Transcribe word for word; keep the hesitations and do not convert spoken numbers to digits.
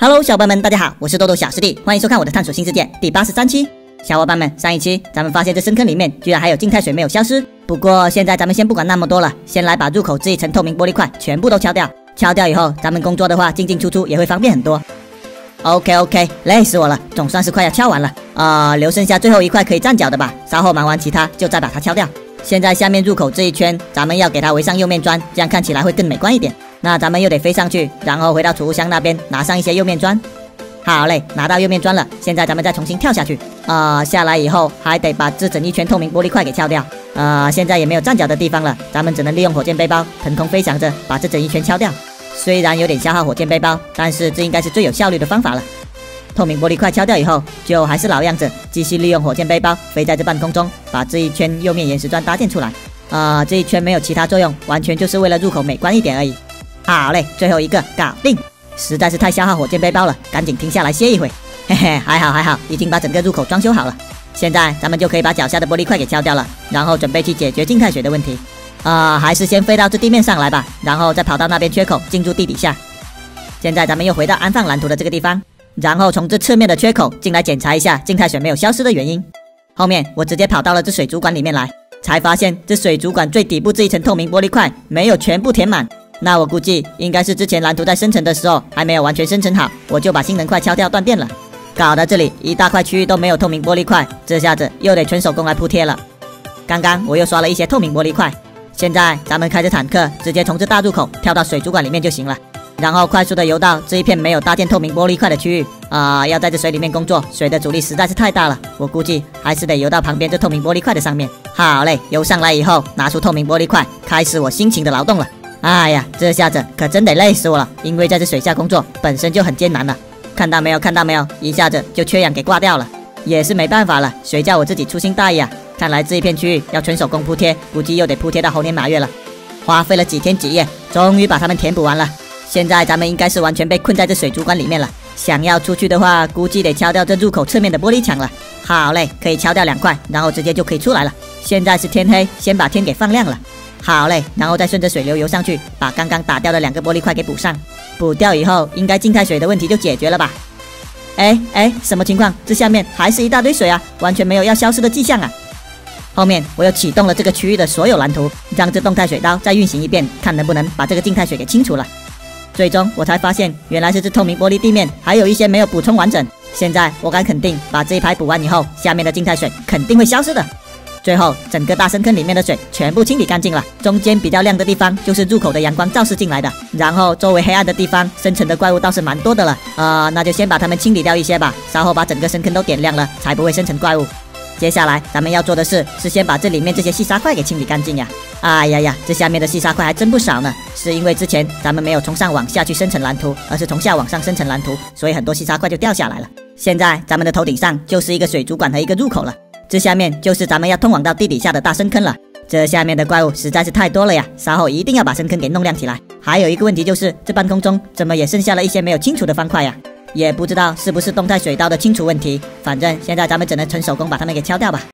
Hello， 小伙伴们，大家好，我是豆豆小师弟，欢迎收看我的探索新世界第八十三期。小伙伴们，上一期咱们发现这深坑里面居然还有静态水没有消失，不过现在咱们先不管那么多了，先来把入口这一层透明玻璃块全部都敲掉。敲掉以后，咱们工作的话进进出出也会方便很多。OK OK， 累死我了，总算是快要敲完了啊、呃，留剩下最后一块可以站脚的吧，稍后忙完其他就再把它敲掉。现在下面入口这一圈，咱们要给它围上釉面砖，这样看起来会更美观一点。那咱们又得飞上去，然后回到储物箱那边拿上一些釉面砖。好嘞，拿到釉面砖了，现在咱们再重新跳下去。啊、呃，下来以后还得把这整一圈透明玻璃块给敲掉。啊、呃，现在也没有站脚的地方了，咱们只能利用火箭背包腾空飞翔着把这整一圈敲掉。虽然有点消耗火箭背包，但是这应该是最有效率的方法了。透明玻璃块敲掉以后，就还是老样子，继续利用火箭背包飞在这半空中，把这一圈釉面岩石砖搭建出来。啊、呃，这一圈没有其他作用，完全就是为了入口美观一点而已。好嘞，最后一个搞定，实在是太消耗火箭背包了，赶紧停下来歇一会。嘿嘿，还好还好，已经把整个入口装修好了。现在咱们就可以把脚下的玻璃块给敲掉了，然后准备去解决静态水的问题。啊、呃，还是先飞到这地面上来吧，然后再跑到那边缺口进入地底下。现在咱们又回到安放蓝图的这个地方，然后从这侧面的缺口进来检查一下静态水没有消失的原因。后面我直接跑到了这水族馆里面来，才发现这水族馆最底部这一层透明玻璃块没有全部填满。那我估计应该是之前蓝图在生成的时候还没有完全生成好，我就把性能块敲掉断电了，搞得这里一大块区域都没有透明玻璃块，这下子又得纯手工来铺贴了。刚刚我又刷了一些透明玻璃块，现在咱们开着坦克直接从这大入口跳到水族馆里面就行了，然后快速的游到这一片没有搭建透明玻璃块的区域啊、呃！要在这水里面工作，水的阻力实在是太大了，我估计还是得游到旁边这透明玻璃块的上面。好嘞，游上来以后拿出透明玻璃块，开始我辛勤的劳动了。哎呀，这下子可真得累死我了，因为在这水下工作本身就很艰难了。看到没有，看到没有，一下子就缺氧给挂掉了，也是没办法了，谁叫我自己粗心大意啊！看来这一片区域要纯手工铺贴，估计又得铺贴到猴年马月了。花费了几天几夜，终于把它们填补完了。现在咱们应该是完全被困在这水族馆里面了，想要出去的话，估计得敲掉这入口侧面的玻璃墙了。好嘞，可以敲掉两块，然后直接就可以出来了。现在是天黑，先把天给放亮了。好嘞，然后再顺着水流游上去，把刚刚打掉的两个玻璃块给补上。补掉以后，应该静态水的问题就解决了吧？哎哎，什么情况？这下面还是一大堆水啊，完全没有要消失的迹象啊！后面我又启动了这个区域的所有蓝图，让这动态水刀再运行一遍，看能不能把这个静态水给清除了。最终我才发现，原来是这透明玻璃地面还有一些没有补充完整。现在我敢肯定，把这一排补完以后，下面的静态水肯定会消失的。最后，整个大深坑里面的水全部清理干净了，中间比较亮的地方就是入口的阳光照射进来的，然后周围黑暗的地方生成的怪物倒是蛮多的了，呃，那就先把它们清理掉一些吧，稍后把整个深坑都点亮了，才不会生成怪物。接下来咱们要做的事是先把这里面这些细沙块给清理干净呀。哎呀呀，这下面的细沙块还真不少呢，是因为之前咱们没有从上往下去生成蓝图，而是从下往上生成蓝图，所以很多细沙块就掉下来了。现在咱们的头顶上就是一个水族馆和一个入口了，这下面就是咱们要通往到地底下的大深坑了。这下面的怪物实在是太多了呀，稍后一定要把深坑给弄亮起来。还有一个问题就是，这半空中怎么也剩下了一些没有清除的方块呀？也不知道是不是动态水刀的清除问题，反正现在咱们只能纯手工把它们给敲掉吧。